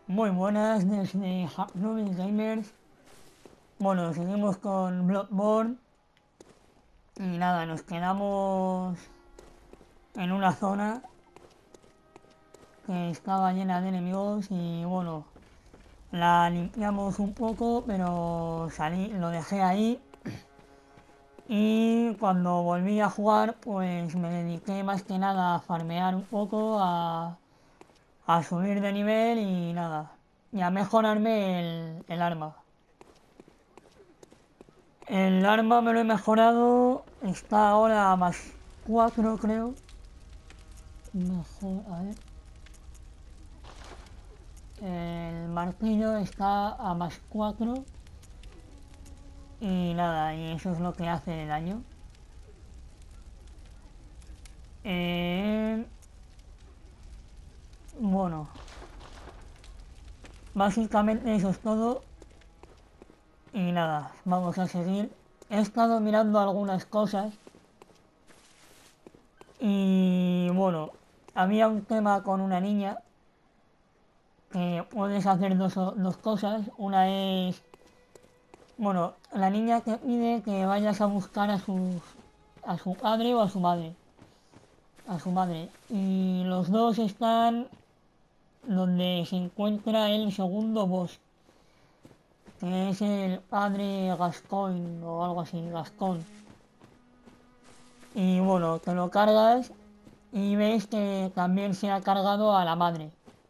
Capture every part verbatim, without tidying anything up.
Muy buenas desde Hacknobis Gamers. Bueno, seguimos con Bloodborne y nada, nos quedamos en una zona que estaba llena de enemigos y bueno, la limpiamos un poco, pero salí, lo dejé ahí y cuando volví a jugar pues me dediqué más que nada a farmear un poco, a, a subir de nivel y nada, y a mejorarme el, el arma. El arma me lo he mejorado. Está ahora a más cuatro creo. Mejor, a ver. El martillo está a más cuatro. Y nada, y eso es lo que hace el daño. Eh, bueno, básicamente eso es todo. Y nada, vamos a seguir. He estado mirando algunas cosas. Y bueno, había un tema con una niña que puedes hacer dos, dos cosas. Una es, bueno, la niña te pide que vayas a buscar a sus, a su padre o a su madre, a su madre. Y los dos están donde se encuentra el segundo boss, que es el padre Gascoigne o algo así, Gascón. Y bueno, te lo cargas y ves que también se ha cargado a la madre.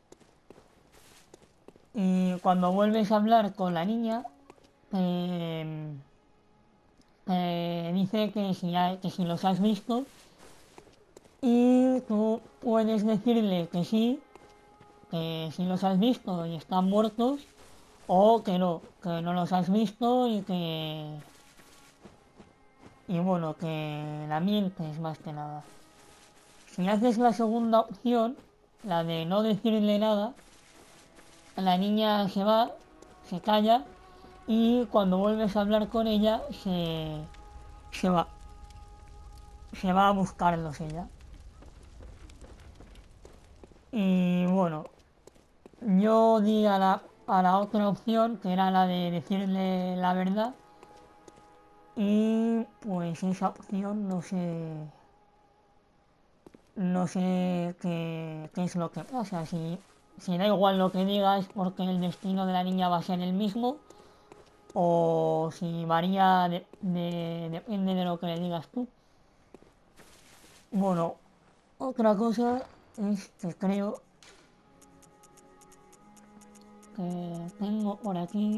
Y cuando vuelves a hablar con la niña, eh, eh, dice que si, ha- que si los has visto y tú puedes decirle que sí, que sí los has visto y están muertos, o que no, que no los has visto y que... y bueno, que la mientes más que nada. Si haces la segunda opción, la de no decirle nada, la niña se va, se calla y cuando vuelves a hablar con ella se, se va, se va a buscarlos ella. Y bueno, yo di a la, a la otra opción, que era la de decirle la verdad, y pues esa opción no sé, no sé qué, qué es lo que pasa, si, si da igual lo que digas porque el destino de la niña va a ser el mismo, o si varía, de, de- depende de lo que le digas tú. Bueno, otra cosa es que creo que tengo por aquí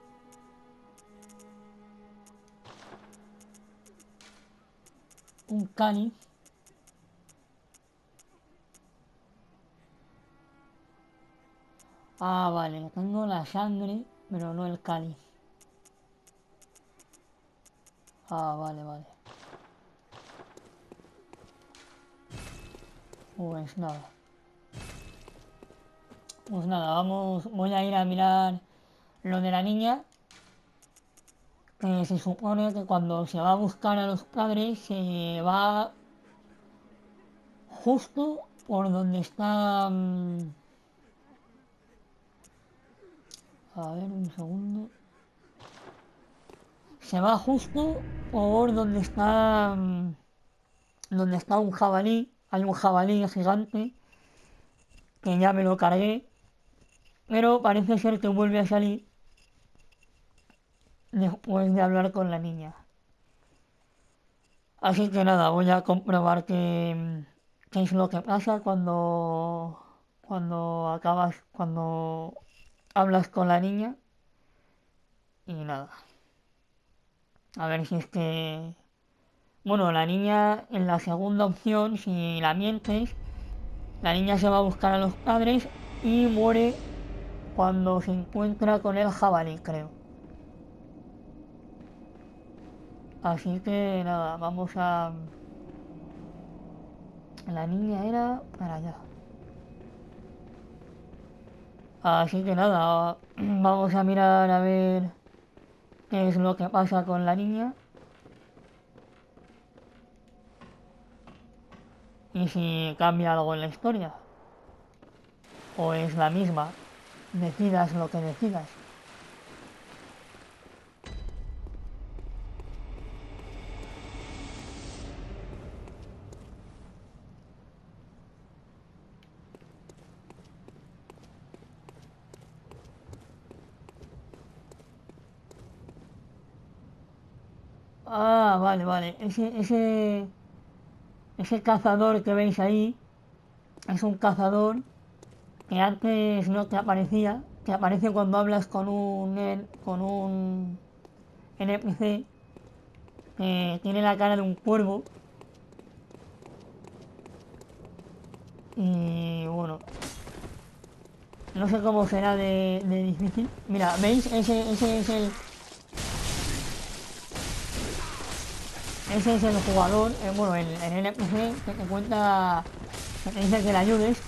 un cáliz. Ah, vale, tengo la sangre, pero no el cáliz. Ah, vale, vale. Pues nada. Pues nada, vamos, voy a ir a mirar lo de la niña, que se supone que cuando se va a buscar a los padres se va justo por donde está... mm, a ver, un segundo. Se va justo por donde está... mm, donde está un jabalí. Hay un jabalí gigante que ya me lo cargué, pero parece ser que vuelve a salir después de hablar con la niña. Así que nada, voy a comprobar qué, qué es lo que pasa cuando, cuando acabas, cuando hablas con la niña. Y nada, a ver si es que... Bueno, la niña en la segunda opción, si la mientes, la niña se va a buscar a los padres y muere cuando se encuentra con el jabalí, creo. Así que nada, vamos a... La niña era para allá. Así que nada, vamos a mirar a ver qué es lo que pasa con la niña y si cambia algo en la historia o es la misma. decidas lo que decidas. Ah, vale, vale. Ese, ese, ese cazador que veis ahí es un cazador que antes no te aparecía, que aparece cuando hablas con un, N- con un N P C que tiene la cara de un cuervo. Y bueno, no sé cómo será de, de difícil. Mira, ¿veis? Ese, ese es el, ese es el jugador, eh, bueno, el, el N P C que te cuenta, que te dice que le ayudes.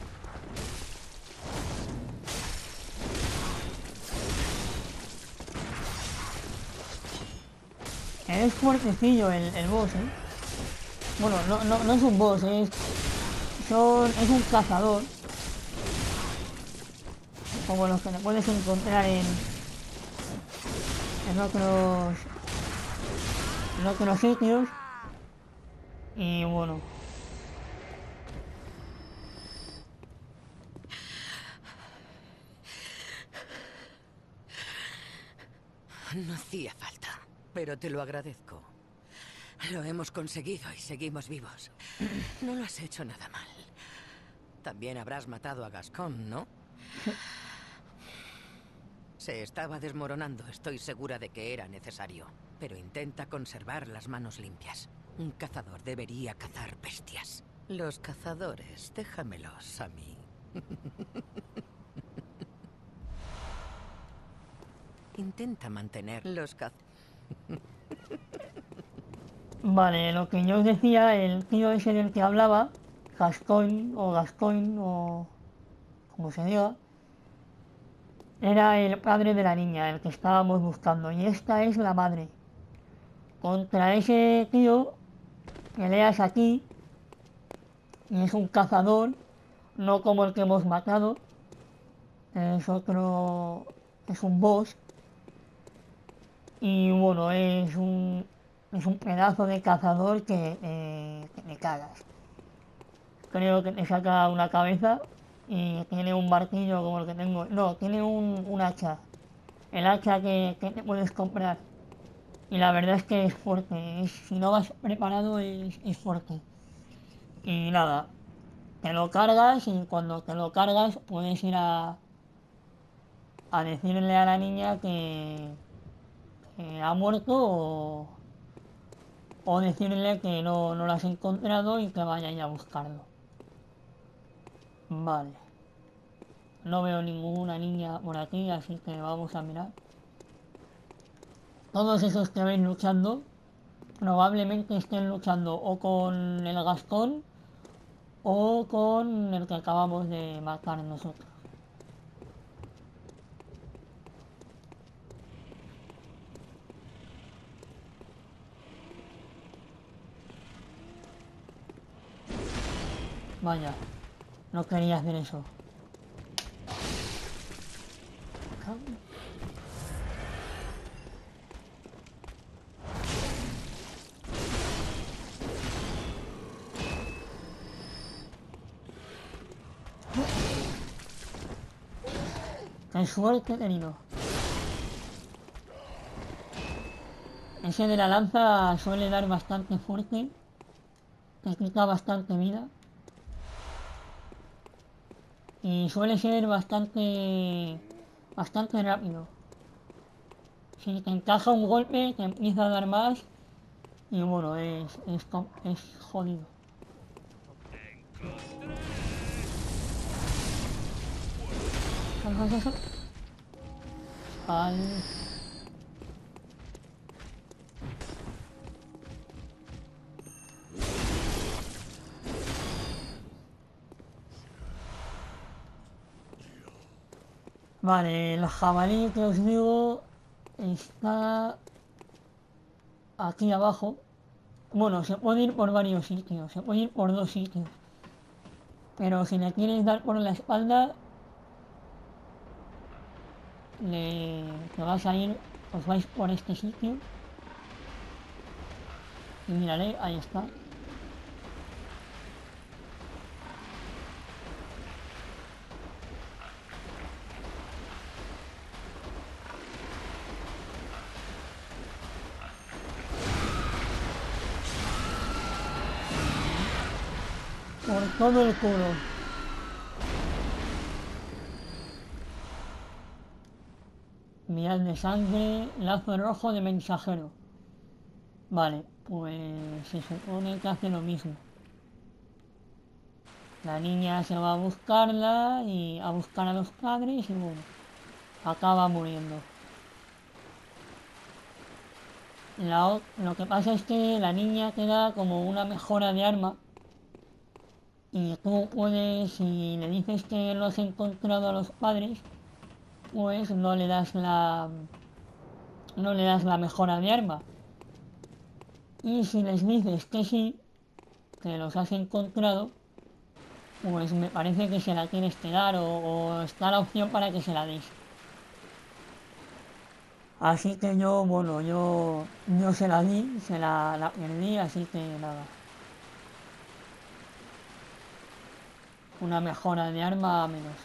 Es fuertecillo el, el boss, ¿eh? Bueno, no, no, no es un boss, es, son, es un cazador, como los que te puedes encontrar en, en otros, en otros sitios. Y bueno, No hacía falta, pero te lo agradezco. Lo hemos conseguido y seguimos vivos. No lo has hecho nada mal. También habrás matado a Gascón, ¿no? Se estaba desmoronando, estoy segura de que era necesario. Pero intenta conservar las manos limpias. Un cazador debería cazar bestias. Los cazadores, déjamelos a mí. Intenta mantener los caz... vale, lo que yo os decía, el tío ese del que hablaba, Gascoigne o Gascoigne o como se diga, era el padre de la niña, el que estábamos buscando, y esta es la madre. Contra ese tío peleas aquí, y es un cazador, no como el que hemos matado, es otro, es un boss, y bueno, es un, es un pedazo de cazador que, eh, que te cagas. Creo que te saca una cabeza y tiene un martillo como el que tengo. No, tiene un, un hacha. El hacha que, que te puedes comprar. Y la verdad es que es fuerte. Es- si no vas preparado es, es fuerte. Y nada, te lo cargas y cuando te lo cargas puedes ir a, a decirle a la niña que, que ha muerto o, o decirle que no, no lo has encontrado y que vaya a buscarlo. Vale. No veo ninguna niña por aquí, así que vamos a mirar. Todos esos que ven luchando probablemente estén luchando o con el Gascón o con el que acabamos de matar nosotros. Vaya, no quería hacer eso. Qué suerte he tenido. Ese de la lanza suele dar bastante fuerte, te quita bastante vida y suele ser bastante bastante rápido. Si te encaja un golpe te empieza a dar más y bueno, es, es, es jodido. Vale. Vale, el jabalí que os digo está aquí abajo. Bueno, se puede ir por varios sitios, se puede ir por dos sitios. Pero si le quieres dar por la espalda, le, que vas a ir, os vais por este sitio. Y miraré, ahí está. Por todo el culo. Miras de sangre, lazo rojo de mensajero. Vale, pues se supone que hace lo mismo. La niña se va a buscarla y a buscar a los padres y bueno, acaba muriendo. La lo que pasa es que la niña te da como una mejora de arma y tú puedes, si le dices que lo has encontrado a los padres, pues no le das la no le das la mejora de arma. Y si les dices que sí, que los has encontrado, pues me parece que se la tienes que dar o, o está la opción para que se la des. Así que yo, bueno, yo, yo se la di, se la, la perdí, así que nada. Una mejora de arma a menos.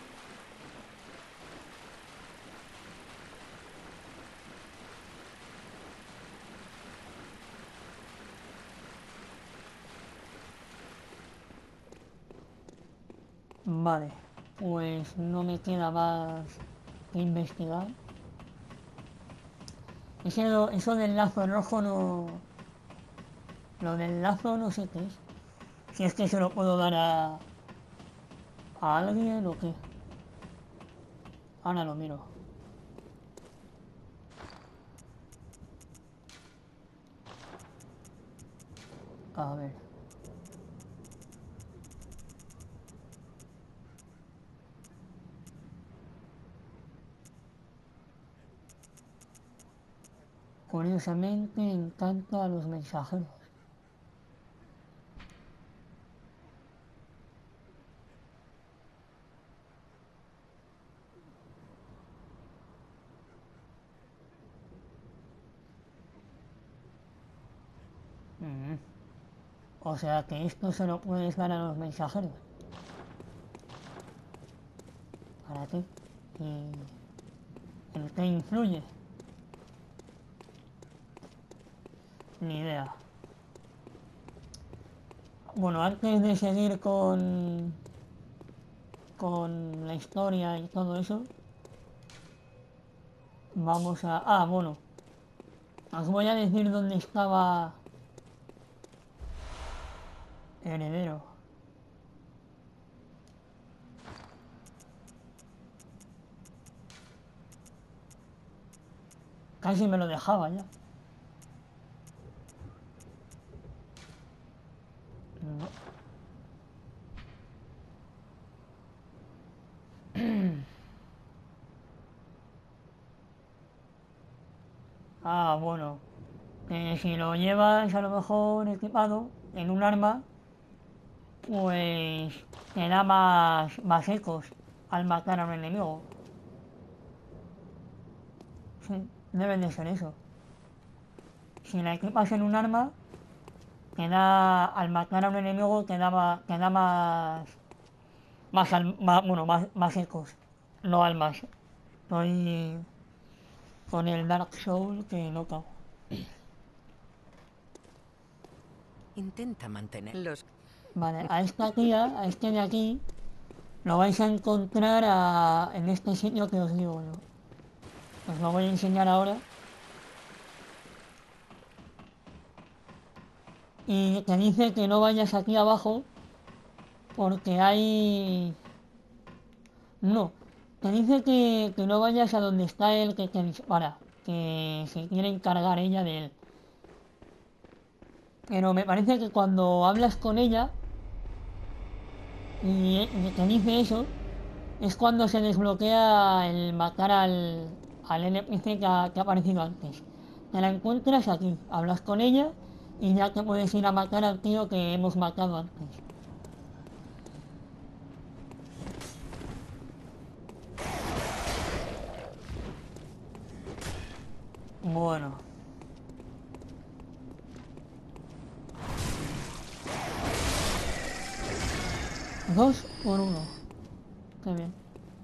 Vale, pues no me queda más que investigar. Eso, eso del lazo rojo no... Lo del lazo no sé qué es. Si es que se lo puedo dar a... a alguien o qué. Ahora lo miro. A ver. Curiosamente encanta a los mensajeros. Mm. O sea que esto se lo puedes dar a los mensajeros. ¿Para qué? ¿Y en qué influye? Ni idea. Bueno, antes de seguir con con la historia y todo eso, vamos a... Ah, bueno, os voy a decir dónde estaba Heredero. Casi me lo dejaba ya. No. Ah, bueno, que si lo llevas a lo mejor equipado en un arma, pues te da más, más ecos al matar a un enemigo. Sí, debe de ser eso. Si la equipas en un arma, te da, al matar a un enemigo, te da, ma- te da más, más, al- más- bueno, más, más ecos, no almas. Estoy con el Dark Soul que no cago. Intenta mantenerlos. Vale, a esta tía, a este de aquí, lo vais a encontrar a- en este sitio que os digo yo. Os lo voy a enseñar ahora. Y te dice que no vayas aquí abajo porque hay... No, te dice que, que no vayas a donde está el que te dispara, que se quiere encargar ella de él. Pero me parece que cuando hablas con ella y, y te dice eso, es cuando se desbloquea el matar al, al N P C que ha, que ha aparecido antes. Te la encuentras aquí, hablas con ella y ya te puedes ir a matar al tío que hemos matado antes. Bueno. Dos por uno. Qué bien.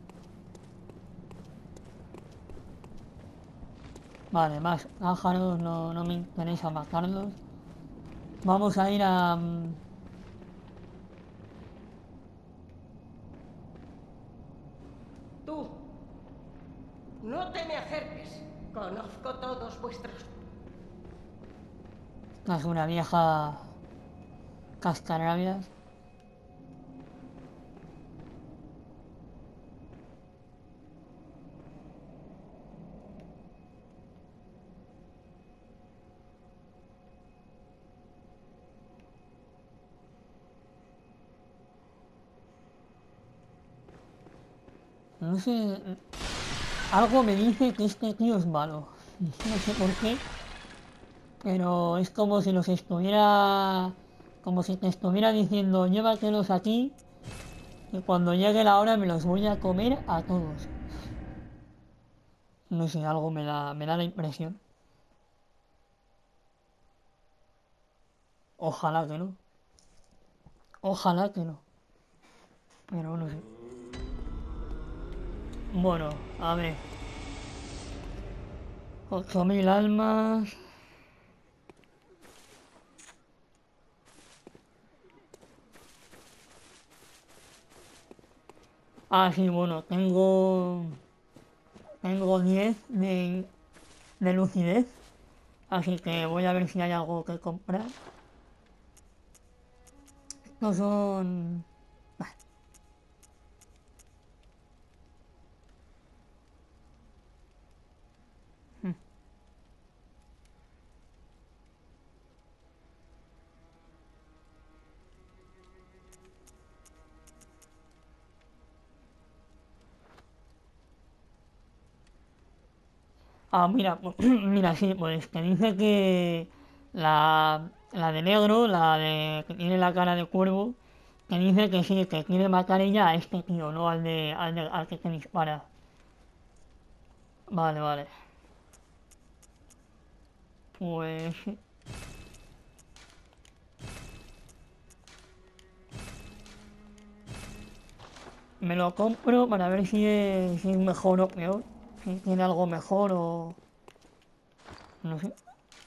Vale, más pájaros, no, no me interesa matarlos. Vamos a ir a... mm, Tú, no te me acerques. Conozco todos vuestros... esta es una vieja cascarrabias. No sé... Algo me dice que este tío es malo. No sé por qué. Pero es como si los estuviera... Como si te estuviera diciendo, llévatelos aquí, y cuando llegue la hora me los voy a comer a todos. No sé, algo me da, me da la impresión. Ojalá que no. Ojalá que no. Pero no sé. Bueno, a ver. Ocho mil almas. Ah, sí, bueno, tengo... Tengo diez de, de lucidez. Así que voy a ver si hay algo que comprar. Estos son... Ah, mira, pues, mira, sí, pues que dice que la, la de negro, la de que tiene la cara de cuervo, que dice que sí, que quiere matar ella a este tío, no al de, al de- al que te dispara. Vale, vale. Pues sí, me lo compro para ver si es, si es mejor o peor. Si tiene algo mejor o... no sé.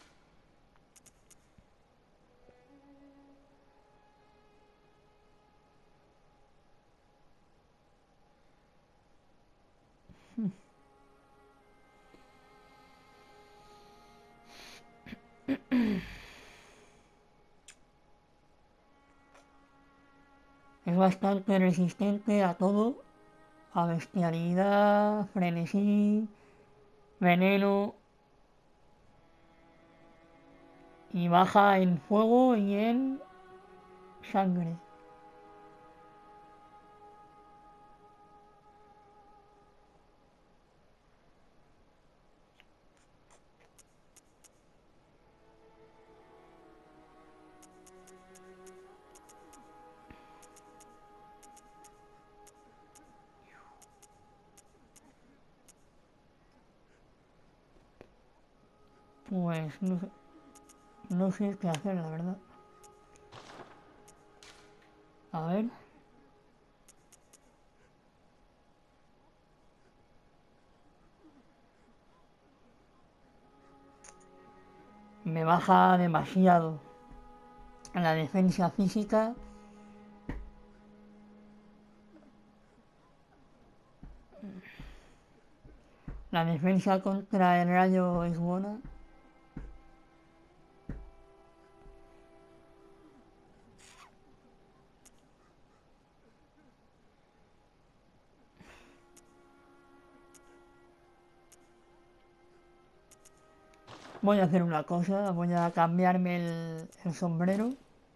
Es bastante resistente a todo, a bestialidad, frenesí, veneno, y baja en fuego y en sangre. Pues no sé, no sé qué hacer, la verdad. A ver, me baja demasiado la defensa física. La defensa contra el rayo es buena. Voy a hacer una cosa, voy a cambiarme el, el sombrero.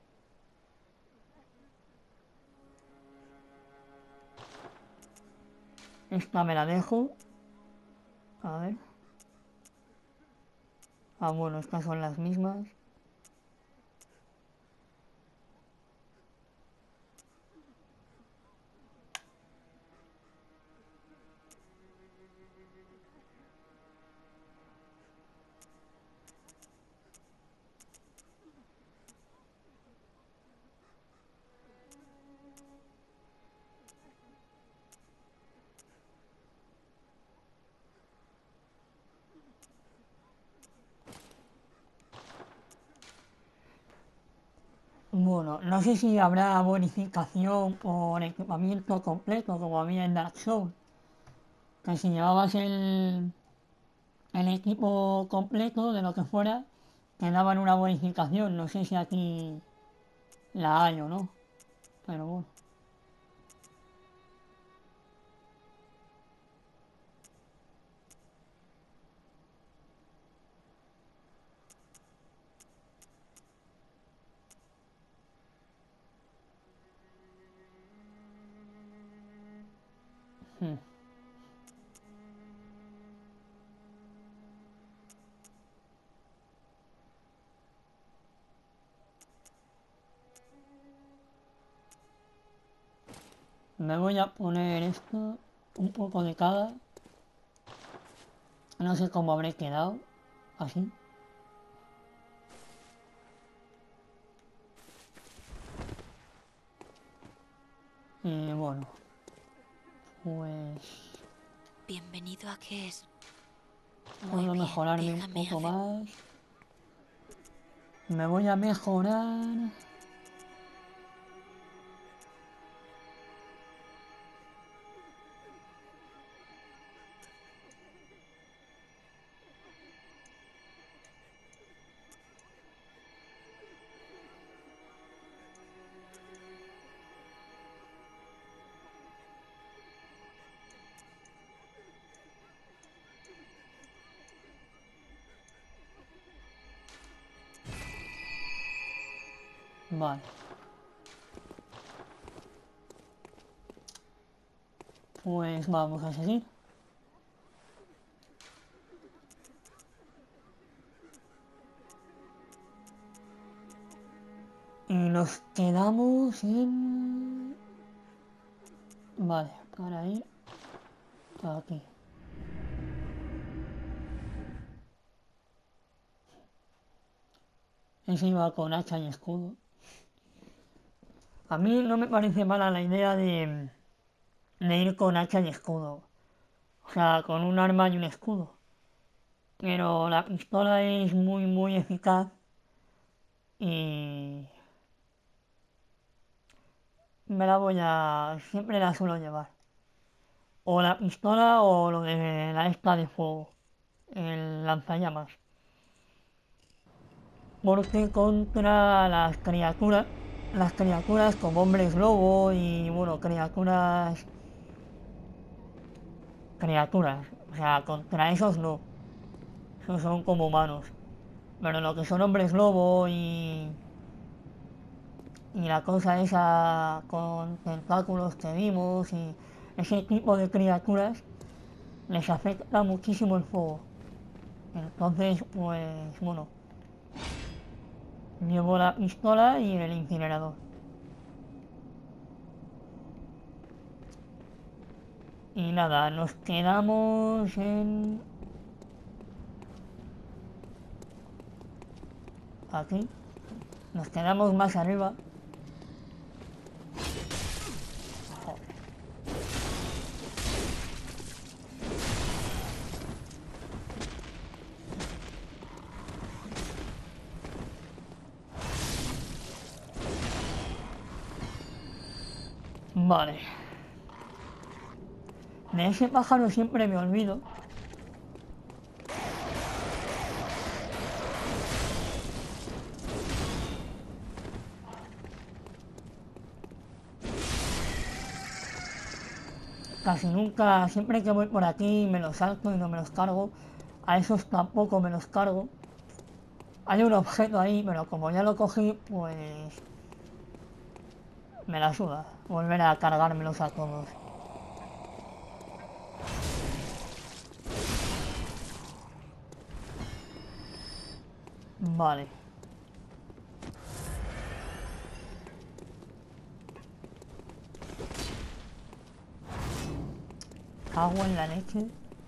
Esta me la dejo. A ver. Ah, bueno, estas son las mismas. bueno, no sé si habrá bonificación por equipamiento completo como había en Dark Souls, que si llevabas el, el equipo completo de lo que fuera, te daban una bonificación. No sé si aquí la hay o no, pero bueno. Hmm. Me voy a poner esto, un poco de cada. No sé cómo habré quedado, así. Y bueno, pues Bienvenido a qué es. Muy puedo bien, mejorarme un déjame poco hacer... más. Me voy a mejorar. Vale. Pues vamos a seguir. Y nos quedamos en... Vale, para ir aquí. Ese iba con hacha y escudo. A mí no me parece mala la idea de, de ir con hacha y escudo. O sea, con un arma y un escudo. Pero la pistola es muy muy eficaz y me la voy a... siempre la suelo llevar. O la pistola o lo de la esta de fuego, el lanzallamas. Porque contra las criaturas, las criaturas como hombres lobo y bueno, criaturas... criaturas. O sea, contra esos no. Esos son como humanos. Pero lo que son hombres lobo y... y la cosa esa con tentáculos que vimos y ese tipo de criaturas les afecta muchísimo el fuego. Entonces, pues bueno, llevo la pistola y el incinerador. Y nada, nos quedamos en... aquí. Nos quedamos más arriba. Joder. Vale. De ese pájaro siempre me olvido. Casi nunca, siempre que voy por aquí me los salto y no me los cargo. A esos tampoco me los cargo. Hay un objeto ahí, pero como ya lo cogí, pues... me la suda. Volver a cargármelos a todos. Vale. Cago en la leche.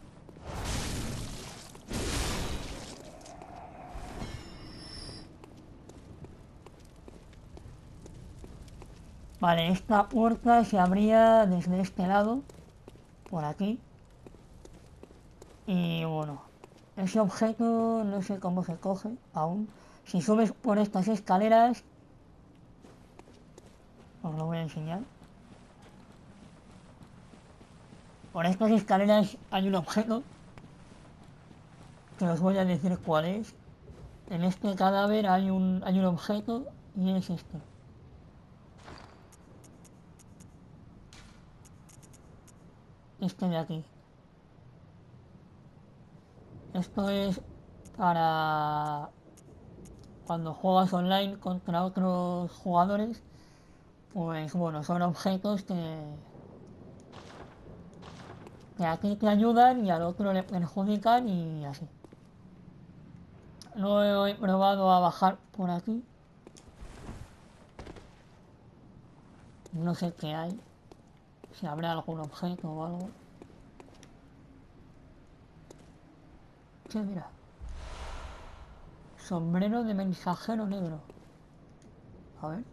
Vale, esta puerta se abría desde este lado, por aquí. Y bueno, ese objeto no sé cómo se coge aún. Si subes por estas escaleras, os lo voy a enseñar. Por estas escaleras hay un objeto que os voy a decir cuál es. En este cadáver hay un, hay un objeto y es este. Este de aquí. Esto es para cuando juegas online contra otros jugadores, pues bueno, son objetos que, que aquí te ayudan y al otro le perjudican y así. No he probado a bajar por aquí. No sé qué hay. Si habrá algún objeto o algo. Sí, mira. Sombrero de mensajero negro. A ver.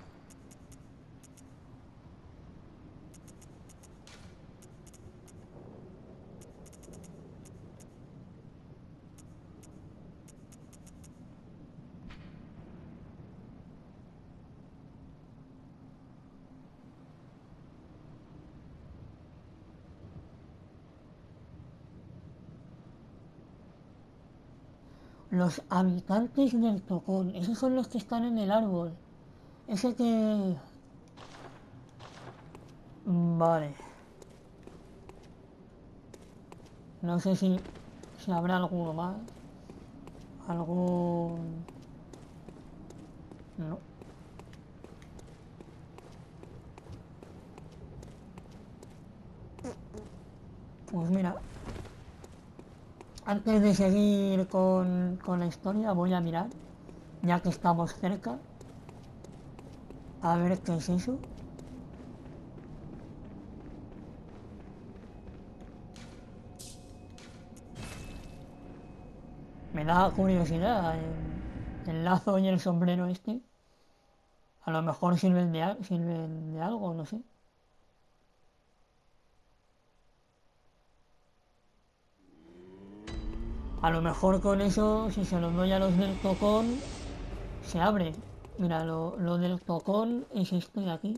Los habitantes del Tocón. Esos son los que están en el árbol. Ese que... Vale. No sé si, si habrá alguno más. Algún... No. Pues mira. Antes de seguir con, con la historia voy a mirar. Ya que estamos cerca. A ver qué es eso. Me da curiosidad el, el lazo y el sombrero este. A lo mejor sirven de, sirven de algo, no sé. A lo mejor con eso, si se lo doy a los del tocón, se abre. Mira, lo, lo del tocón es esto de aquí.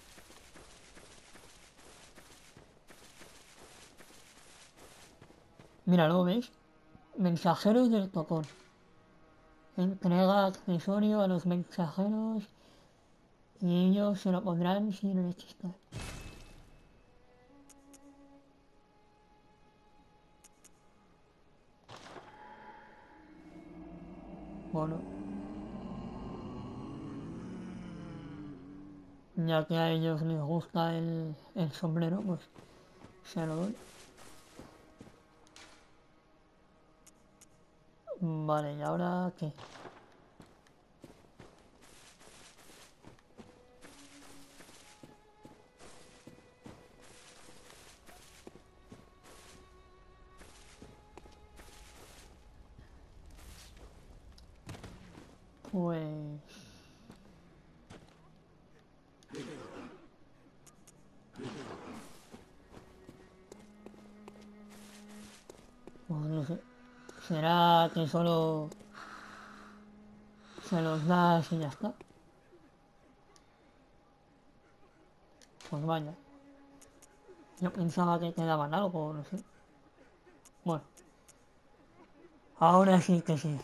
Mira, ¿lo ves? Mensajeros del tocón. Entrega accesorio a los mensajeros y ellos se lo pondrán sin necesitar. Bueno, ya que a ellos les gusta el, el sombrero, pues se lo doy. Vale, ¿y ahora qué? Pues... Pues no sé. ¿Será que solo se los das y ya está? Pues vaya. Yo pensaba que quedaban algo, no sé. Bueno, ahora sí que sí.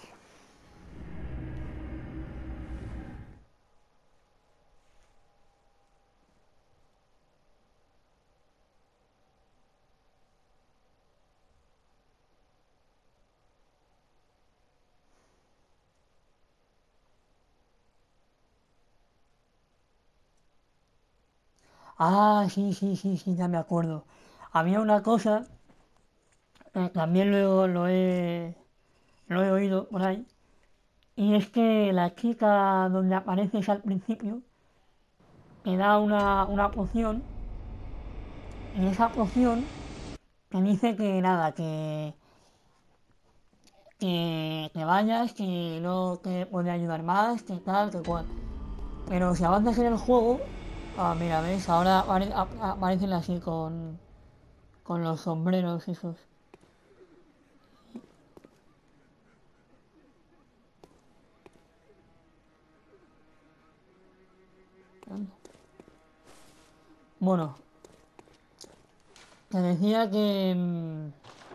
Ah, sí, sí, sí, sí, ya me acuerdo. Había una cosa que también lo, lo he, lo he oído por ahí. Y es que la chica donde apareces al principio te da una, una poción. Y esa poción te dice que nada, que, que, que vayas, que no te puede ayudar más, que tal, que cual. Pero si avanzas en el juego, ah, mira, ¿ves? Ahora apare- ap- aparecen así con, con los sombreros esos. Bueno, te decía que, mm,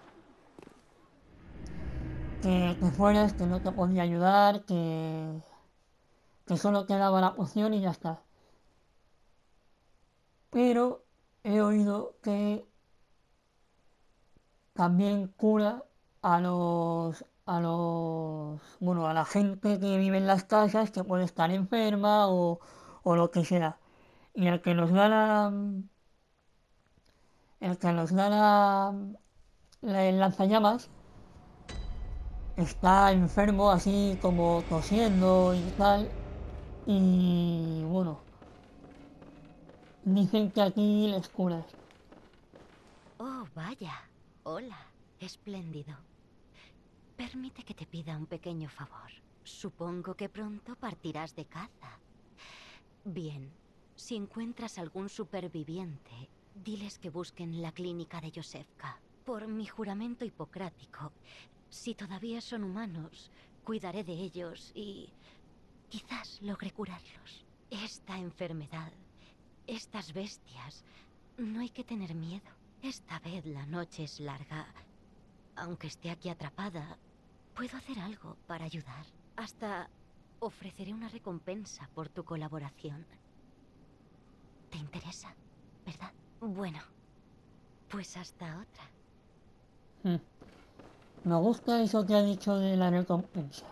que te fueras, que no te podía ayudar, que, que solo quedaba la poción y ya está. Pero he oído que también cura a los, a los, bueno, a la gente que vive en las casas que puede estar enferma o, o lo que sea. Y el que nos da la, el que nos da la, la- el lanzallamas está enfermo así como tosiendo y tal. Y bueno, dicen que aquí les curas. Oh, vaya. Hola. Espléndido. Permite que te pida un pequeño favor. Supongo que pronto partirás de caza. Bien, si encuentras algún superviviente, diles que busquen la clínica de Josefka. Por mi juramento hipocrático, si todavía son humanos, cuidaré de ellos y quizás logre curarlos. Esta enfermedad, estas bestias, no hay que tener miedo. Esta vez la noche es larga. Aunque esté aquí atrapada, puedo hacer algo para ayudar. Hasta ofreceré una recompensa por tu colaboración. ¿Te interesa, verdad? Bueno, pues hasta otra. Hmm. Me gusta eso que ha dicho de la recompensa.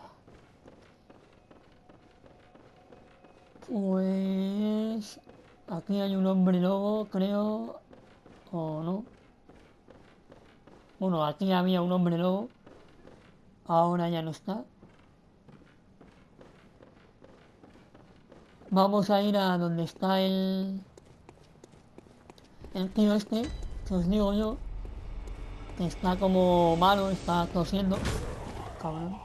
Pues aquí hay un hombre lobo, creo, o no. Bueno, aquí había un hombre lobo, ahora ya no está. Vamos a ir a donde está el, el tío este, que os digo yo, que está como malo, está tosiendo. Cabrón.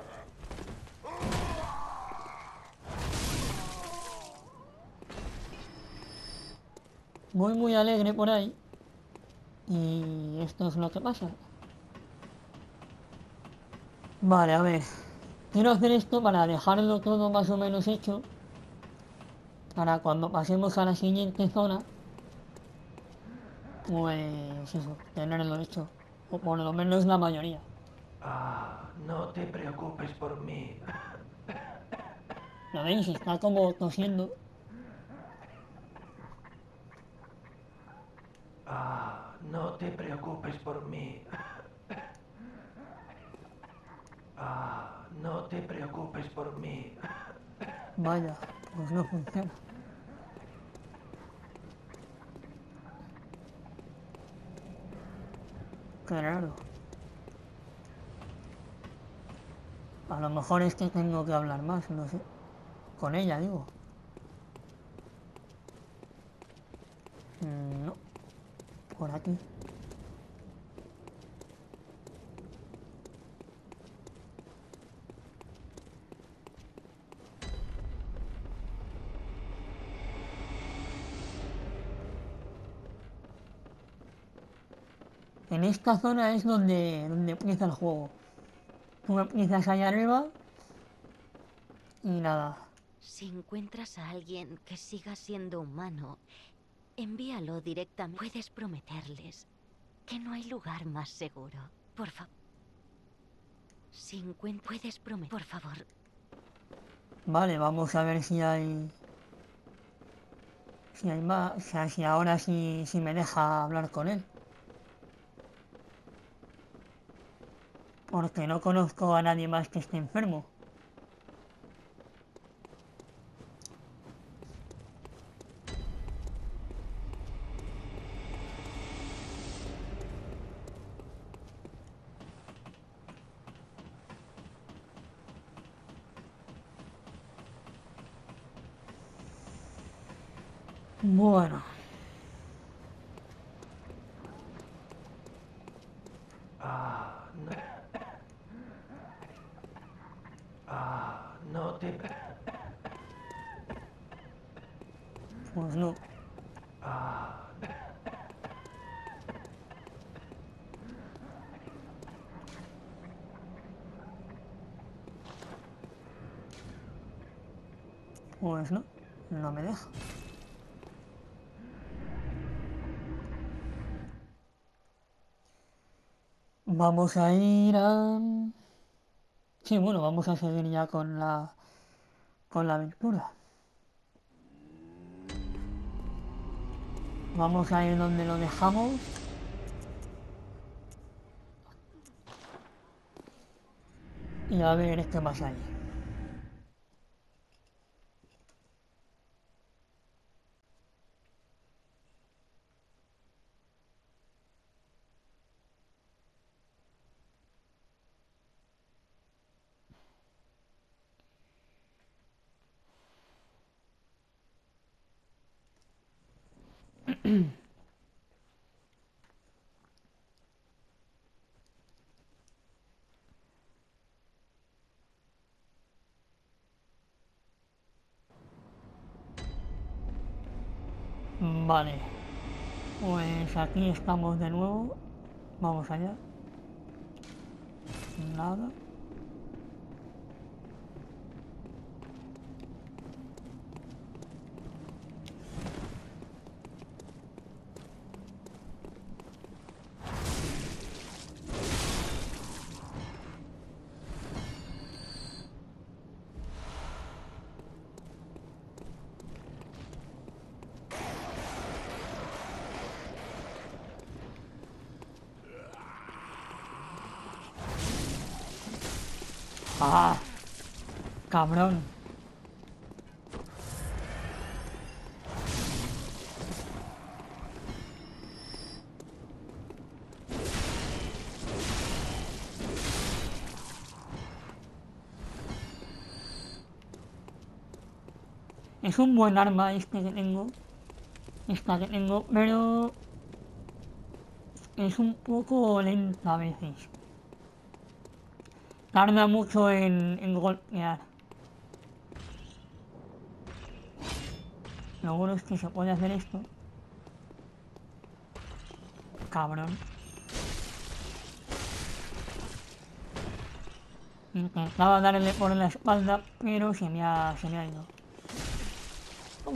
Voy muy alegre por ahí. Y esto es lo que pasa. Vale, a ver. Quiero hacer esto para dejarlo todo más o menos hecho. Para cuando pasemos a la siguiente zona. Pues eso, tenerlo hecho. O por lo menos la mayoría. Ah, no te preocupes por mí. ¿Lo veis? Está como tosiendo. Ah, no te preocupes por mí. Ah, no te preocupes por mí. Vaya, pues no funciona. Qué raro. A lo mejor es que tengo que hablar más, no sé. Con ella, digo. Mm, no, por aquí. En esta zona es donde, donde empieza el juego. Tú empiezas allá arriba y nada. Si encuentras a alguien que siga siendo humano, envíalo directamente. Puedes prometerles que no hay lugar más seguro. Por favor. Si encuentras... Puedes prometer... Por favor. Vale, vamos a ver si hay... Si hay más... O sea, si ahora sí, sí me deja hablar con él. Porque no conozco a nadie más que esté enfermo. Bueno, Ah, no. Ah, no te... pues no. Ah, Pues no. No me deja. Vamos a ir a... Sí, bueno, vamos a seguir ya con la... con la aventura. Vamos a ir donde lo dejamos. Y a ver qué pasa ahí. Vale. Pues aquí estamos de nuevo. Vamos allá. Nada. ¡Ah! ¡Cabrón! Es un buen arma este que tengo. Esta que tengo, pero... es un poco lenta a veces. Tarda mucho en, en golpear. Lo bueno es que se puede hacer esto. Cabrón. Intentaba darle por la espalda, pero se me ha, se me ha ido. Oh.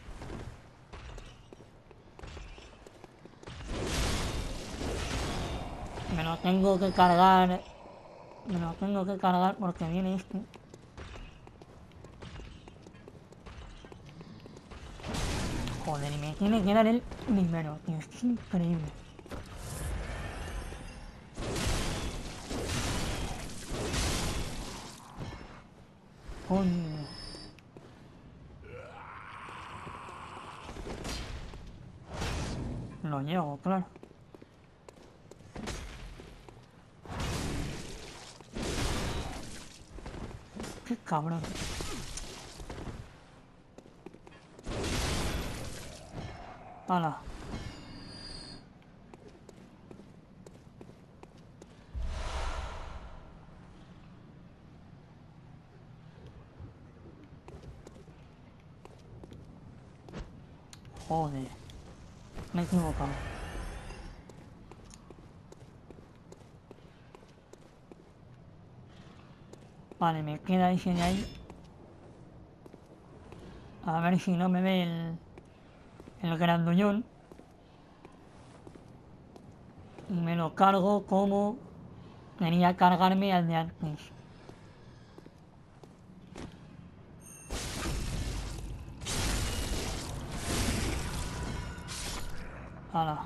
Me lo tengo que cargar. Me lo tengo que cargar porque viene este. Joder, y me tiene que dar el primero, tío. Esto es increíble. Coño. Lo llevo, claro. Qué cabrón. Hala. Joder. Me he equivocado. Vale, me queda ese de ahí. A ver si no me ve el... el grandullón. Y me lo cargo como... quería cargarme al de antes. Hala.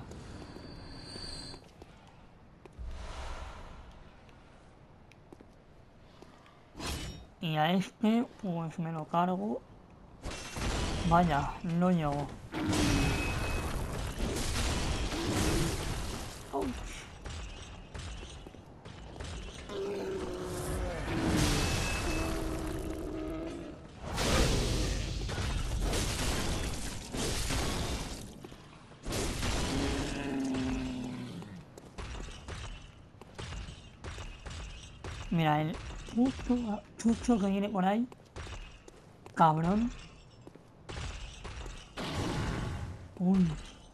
Y a este, pues me lo cargo. Vaya, no llego. Ouch. Mira, el chucho, chucho que viene por ahí. Cabrón. Uy.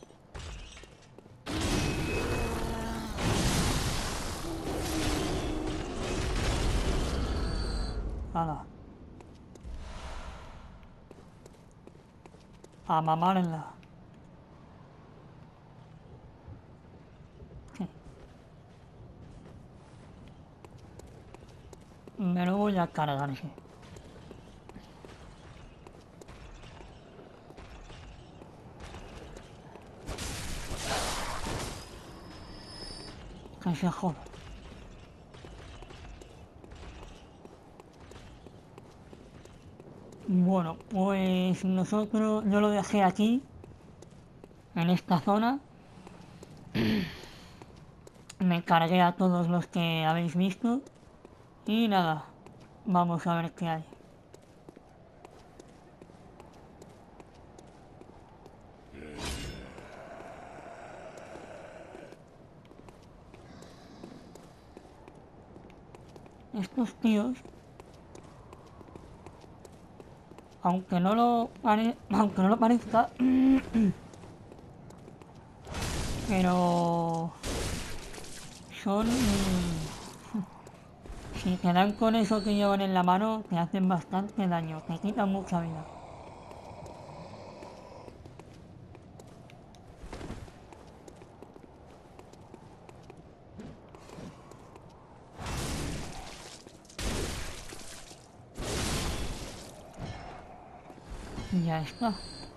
Hala. A mamarla. Sí. Me lo voy a cargar, sí. Que se joda. Bueno, pues nosotros, yo lo dejé aquí, en esta zona. Me cargué a todos los que habéis visto. Y nada, vamos a ver qué hay. Estos tíos, aunque no lo pare- aunque no lo parezca, pero son, si te dan con eso que llevan en la mano, te hacen bastante daño, te quitan mucha vida. Y ya está.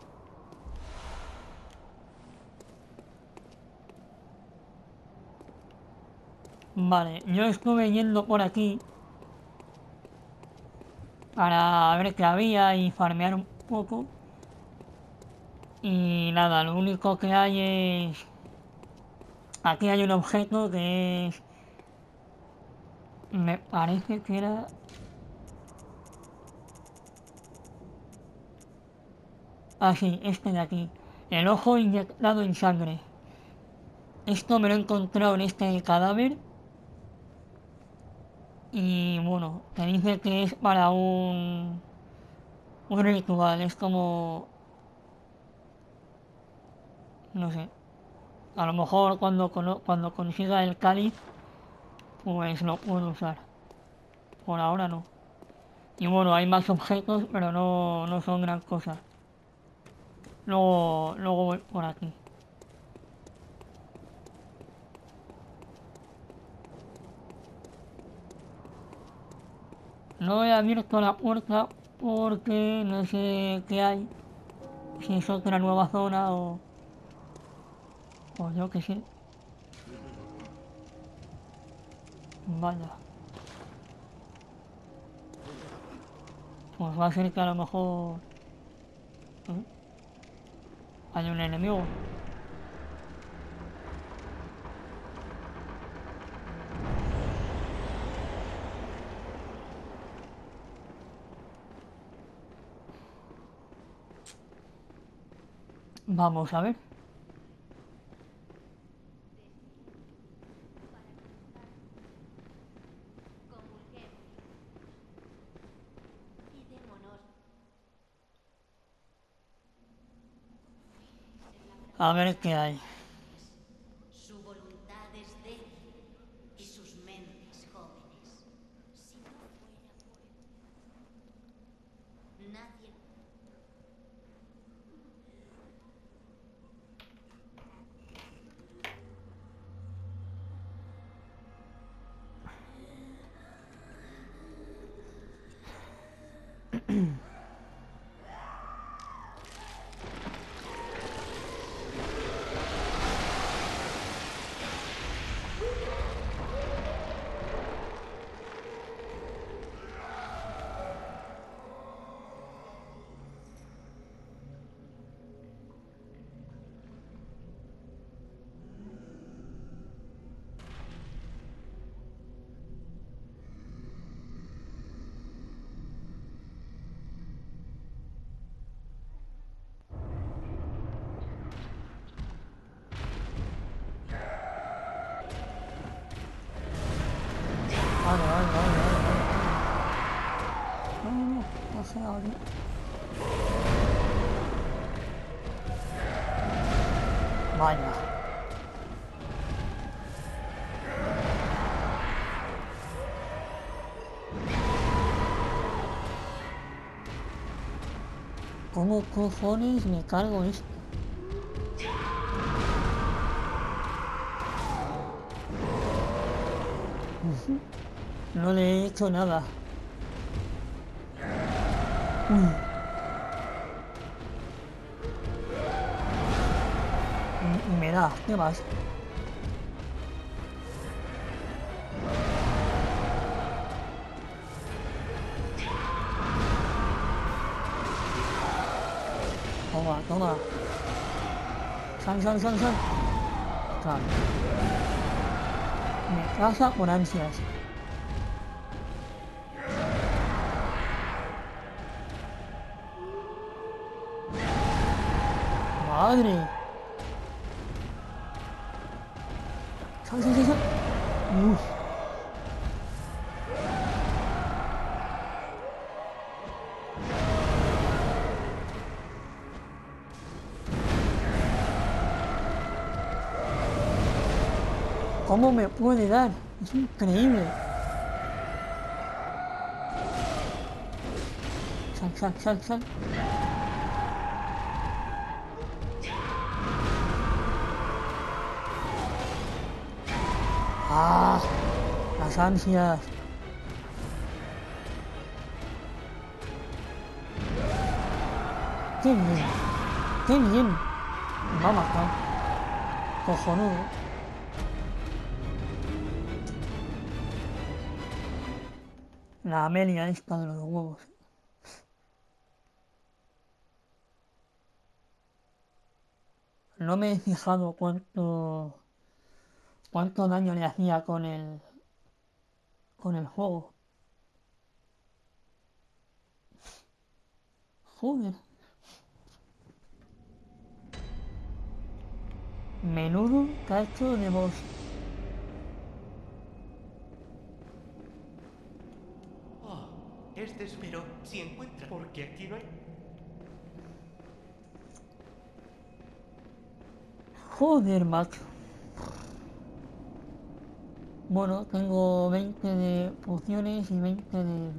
Vale, yo estuve yendo por aquí para ver qué había y farmear un poco. Y nada, lo único que hay es... Aquí hay un objeto que es... Me parece que era... Ah, sí, este de aquí. El ojo inyectado en sangre. Esto me lo he encontrado en este cadáver. Y bueno, te dice que es para un... Un ritual, es como... No sé. A lo mejor cuando, cono- cuando consiga el cáliz, pues lo puedo usar. Por ahora no. Y bueno, hay más objetos, pero no, no son gran cosa. Luego, luego voy por aquí. No he abierto la puerta porque no sé qué hay. Si es otra nueva zona o... O yo qué sé. Vaya. Pues va a ser que a lo mejor... ¿eh? Hay un enemigo. Vamos a ver. A ver qué hay. Su voluntad es débil y sus mentes jóvenes. Si no fuera por nadie. Vale, vale, vale, vale, vale. No, no, no. No sé ahora. Vaya. ¿Cómo cojones me cargo esto? Ujú. No le he hecho nada. Uy. Y, y me da, ¿qué más? Toma, toma. San, san, san, san. Claro. Me caza por ansias. Madre. San, san, san, san. Uf. ¿Cómo me puede dar? Es increíble. Sal, sal, sal, sal. Ah, las ansias. Qué bien. Qué bien. Me ha matado. Cojonudo. La Amelia esta de los huevos. No me he fijado cuánto cuánto daño le hacía con el con el juego. Joder. Menudo cacho de boss. Oh, este es... Pero si encuentra... Porque aquí no hay... Joder, macho. Bueno, tengo veinte de pociones y veinte de...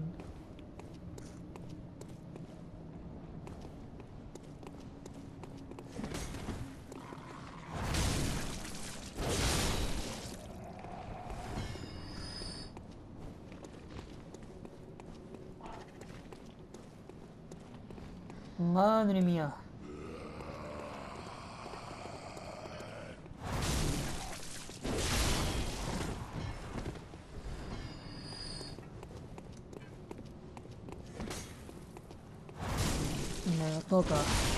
Madre mía. Me toca.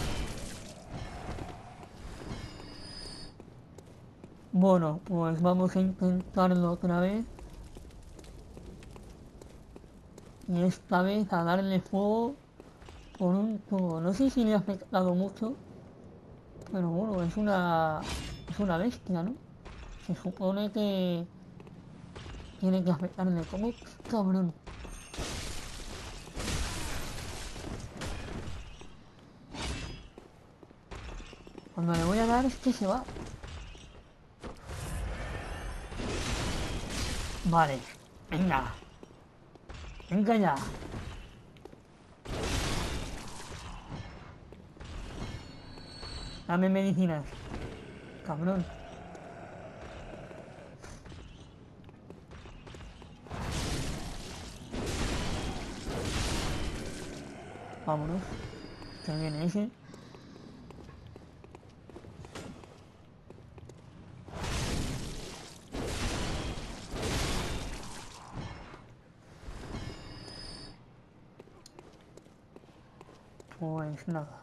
Bueno, pues vamos a intentarlo otra vez. Y esta vez a darle fuego con un tubo. No sé si le ha afectado mucho, pero bueno, es una es una bestia, ¿no? Se supone que tiene que afectarle como cabrón. Cuando le voy a dar es que se va. Vale, venga. Venga ya. Dame medicinas. Cabrón. Vámonos. Que viene ese. Pues nada.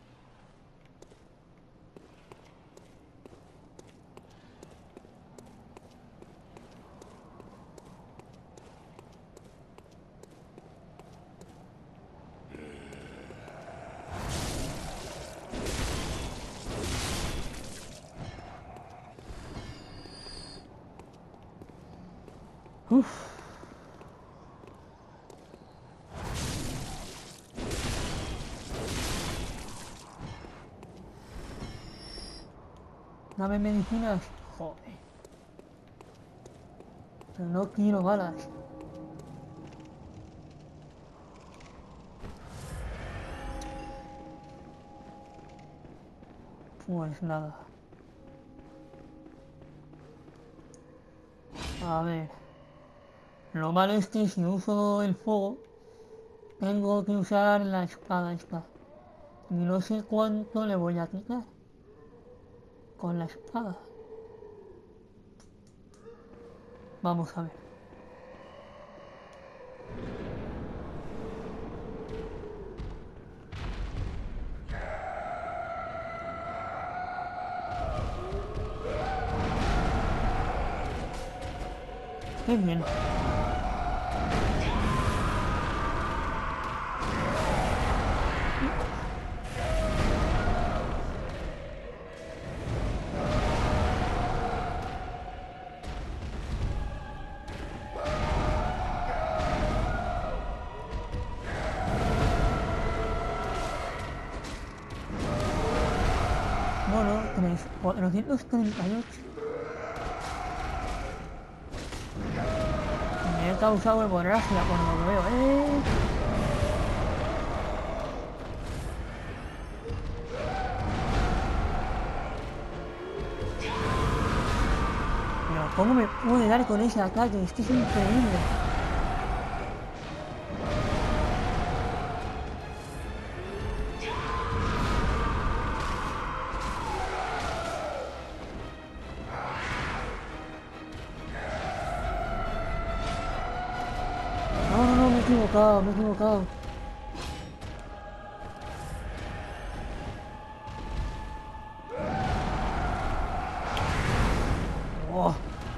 Uf. Dame medicinas. Joder. Pero no quiero balas. Pues nada. A ver. Lo malo es que si uso el fuego, tengo que usar la espada esta. Y no sé cuánto le voy a quitar con la espada. Vamos a ver. Qué bien. Bueno, tres- cuatrocientos treinta y ocho. Me he causado hemorragia por lo que veo, ¿eh? Pero ¿cómo me puede dar con ese ataque? Es que es increíble. No, no, no, me he equivocado, me he equivocado. Oh.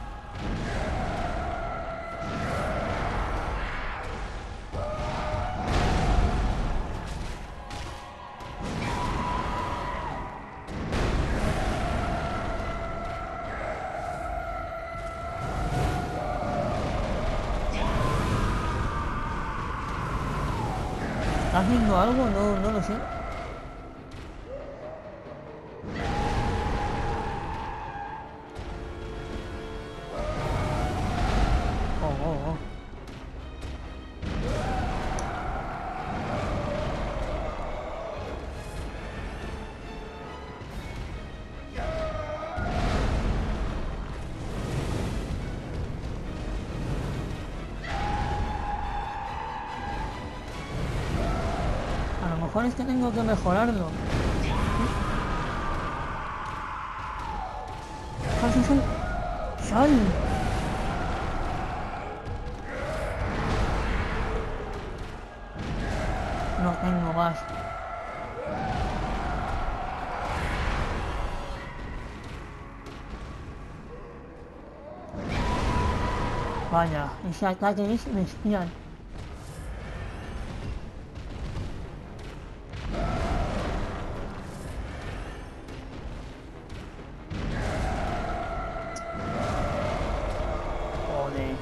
¿Está haciendo algo? No, no lo sé. Oh, oh, oh. A lo mejor es que tengo que mejorarlo. ¡Sal, sal, sal! ¡Sal! No tengo más. Vaya, ese ataque es bestial. Joder.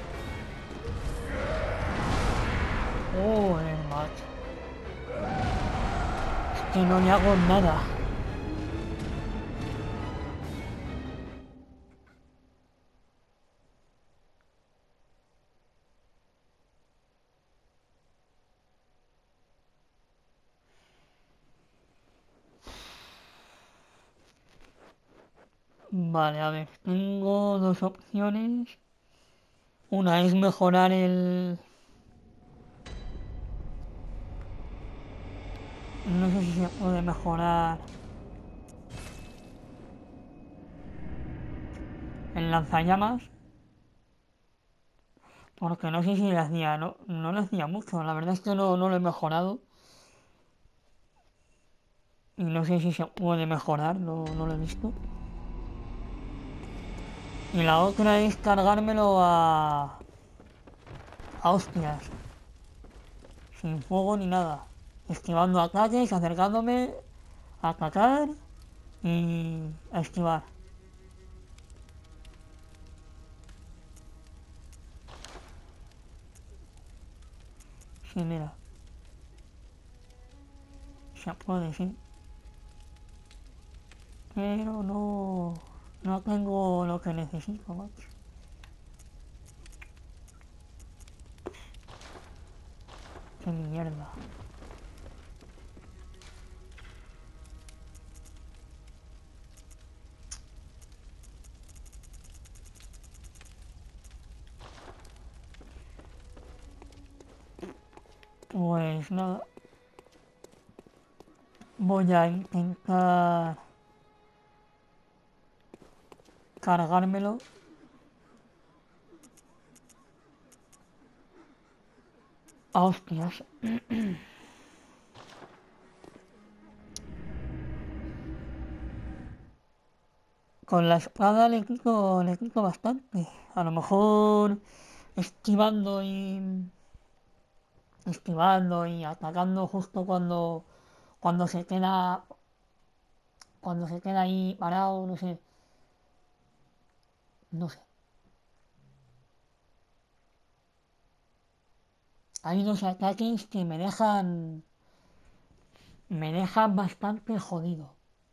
Joder, macho. Es que no le hago nada. Vale, a ver, tengo dos opciones. Una es mejorar el... No sé si se puede mejorar el lanzallamas. Porque no sé si le hacía... No, no le hacía mucho. La verdad es que no, no lo he mejorado. Y no sé si se puede mejorar, no, no lo he visto. Y la otra es cargármelo a... a hostias. Sin fuego ni nada. Esquivando ataques, acercándome, a atacar y a esquivar. Sí, mira. Se puede, sí. Pero no... No tengo lo que necesito, macho. Qué mierda. Pues nada. Voy a intentar cargármelo. A hostias. Con la espada le quito, le quito bastante. A lo mejor esquivando y esquivando y atacando justo cuando cuando se queda cuando se queda ahí parado, no sé, no sé. Hay unos ataques que me dejan me dejan bastante jodido.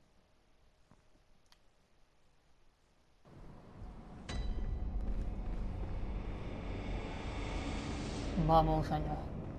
Vamos allá.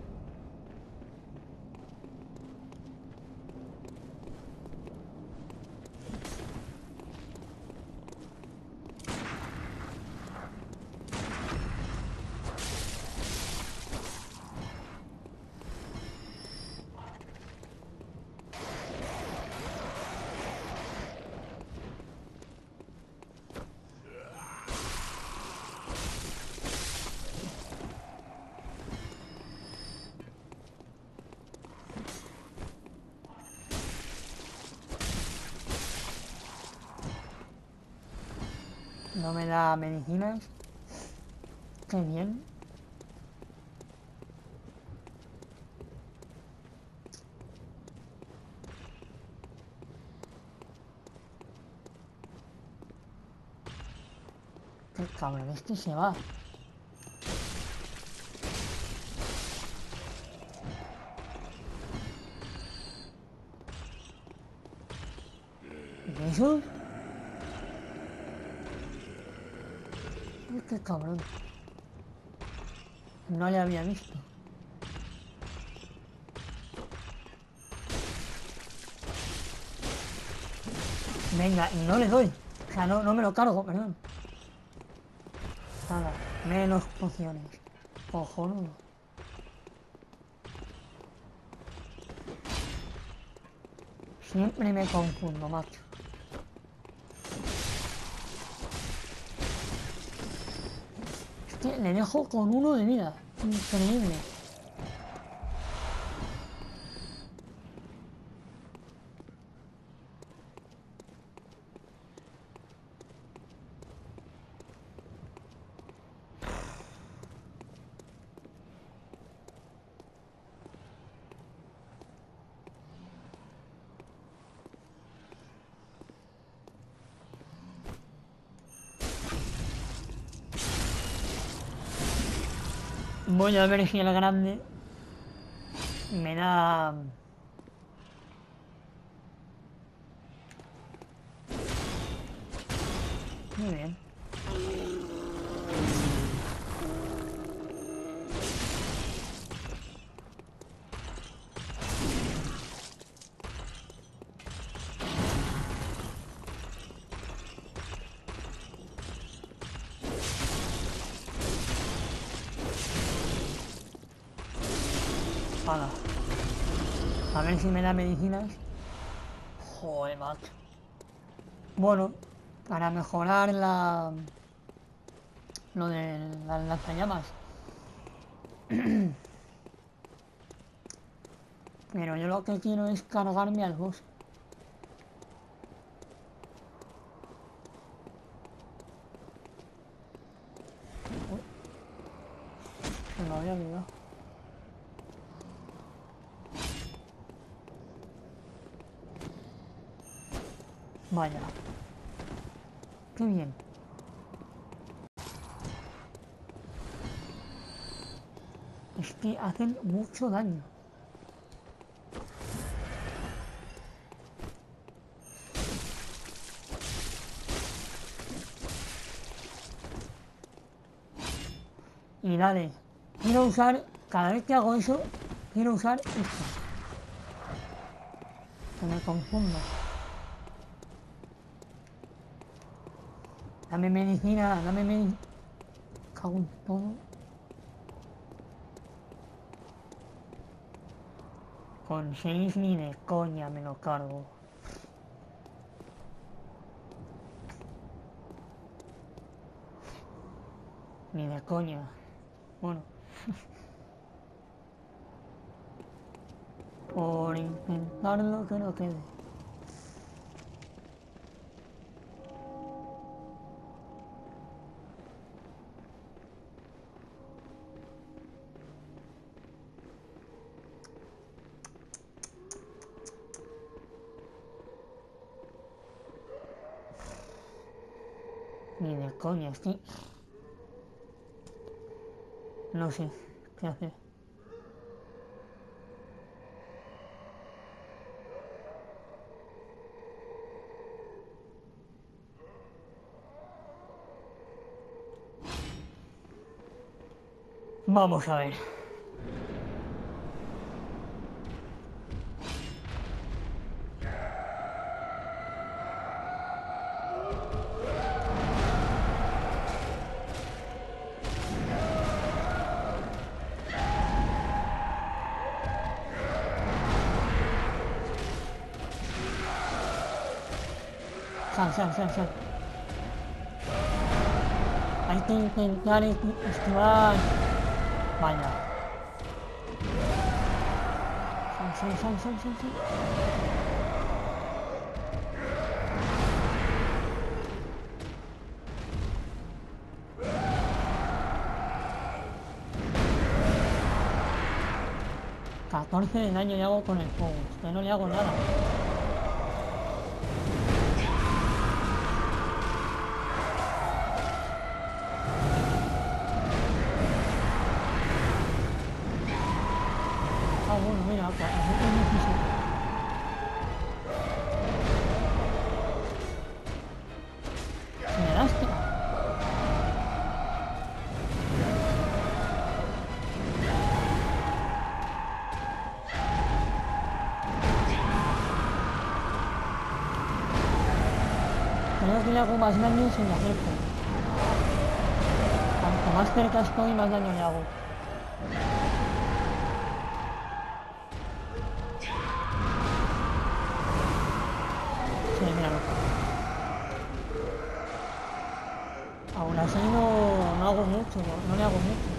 No me da medicinas. Qué bien. Qué cabrón, este se va. ¿Y eso? Uy, qué cabrón. No le había visto. Venga, y no le doy. O sea, no, no me lo cargo, perdón. Nada, menos pociones. Cojonudo. Siempre me confundo, macho. Es que le dejo con uno de vida. Increíble. Voy a ver si el grande me da... Muy bien. Hala. A ver si me da medicinas. Joder, macho. Bueno, para mejorar la... lo de las lanzallamas. Pero yo lo que quiero es cargarme al boss. Uy, se me había olvidado. Vaya. Qué bien. Es que hacen mucho daño. Y dale, quiero usar, cada vez que hago eso, quiero usar esto. Que me confundo. Dame medicina, dame medicina. Cago en todo. con seis ni de coña me lo cargo. Ni de coña. Bueno. Por intentarlo que no quede. Ni de coña, estoy... No sé qué hacer. Vamos a ver. Sal, sal, sal, sal. Hay que intentar esquivar. Vaya. Sal, sal, sal, sal, sal, sal. catorce de daño le hago con el fuego. Que no le hago nada. Ah, bueno, mira, pues así que no quise. Si me das, tío. Creo que le hago más daño si me acerco. Cuanto más cerca estoy, más daño le hago. Sí, míralo. Aún así no, no hago mucho, no, no le hago mucho.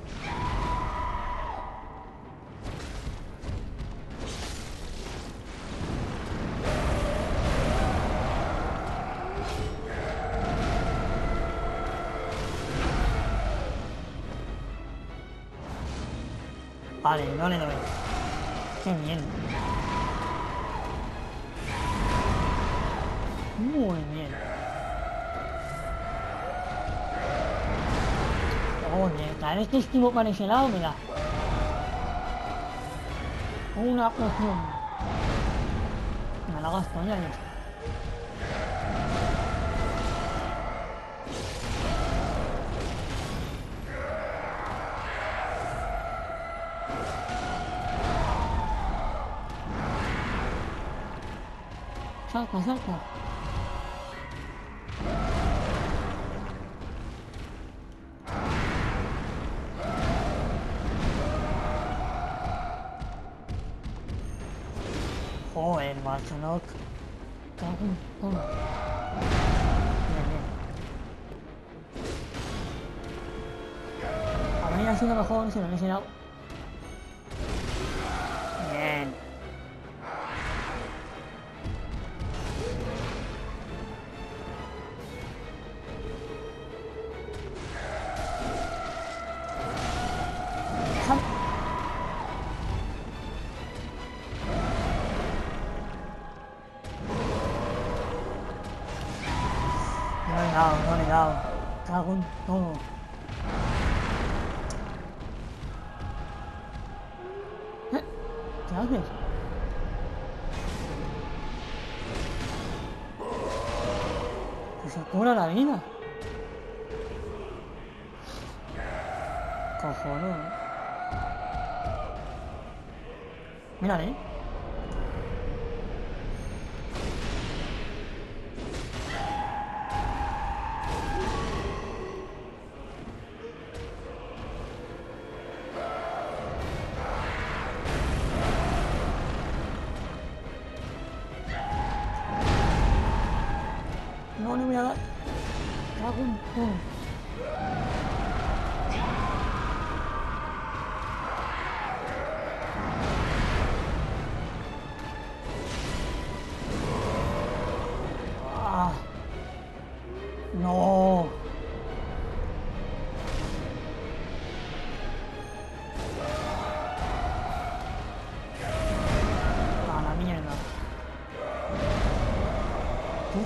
Vale, no le doy. Qué bien. Muy bien. Joder, cada vez que esquivo para ese lado me da. Una poción. Me la gasto ya, ya está. Salta, salta. Joder, macho, no. Cago en todo. Bien, bien. Habría sido mejor si lo hubiese dado. Bien. Sal. No le he dado, no le he dado. Cago en todo. ¿Eh? ¿Qué haces? Que se cura la vida. Cojonudo. Mírale.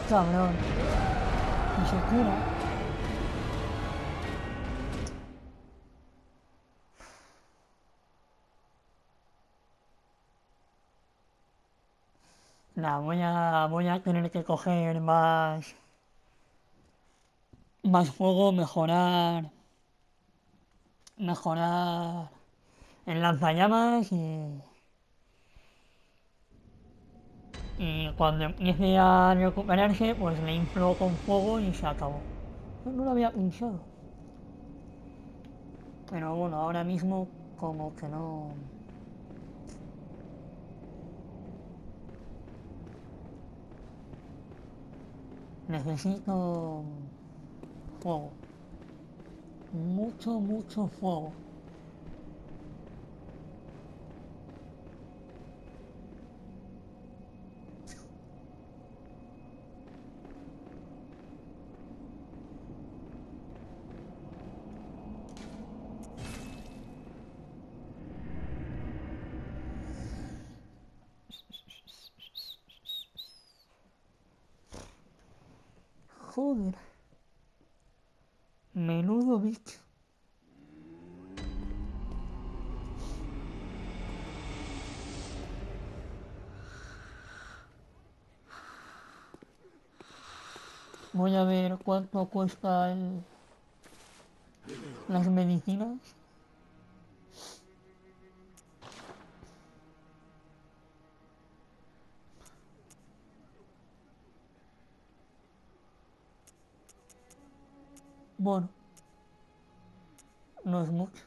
cabrón. Y se cura. Nah, voy a, voy a tener que coger más, más fuego, mejorar, mejorar el lanzallamas y, y cuando empiece a recuperarse, pues le inflo con fuego y se acabó. No lo había pensado. Pero bueno, ahora mismo como que no... Necesito fuego. Mucho, mucho fuego. Joder. Menudo bicho. Voy a ver cuánto cuesta el, las medicinas. Bueno, no es mucho.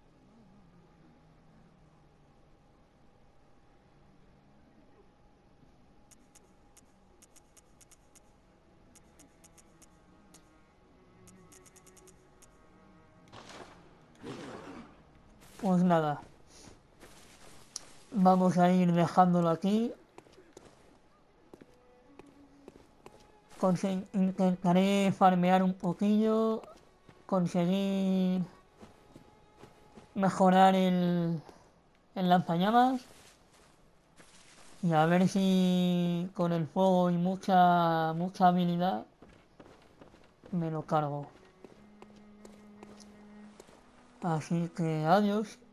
Pues nada. Vamos a ir dejándolo aquí. Conse- intentaré farmear un poquillo. Conseguir mejorar el, el lanzallamas. Y a ver si con el fuego y mucha, mucha habilidad me lo cargo. Así que adiós.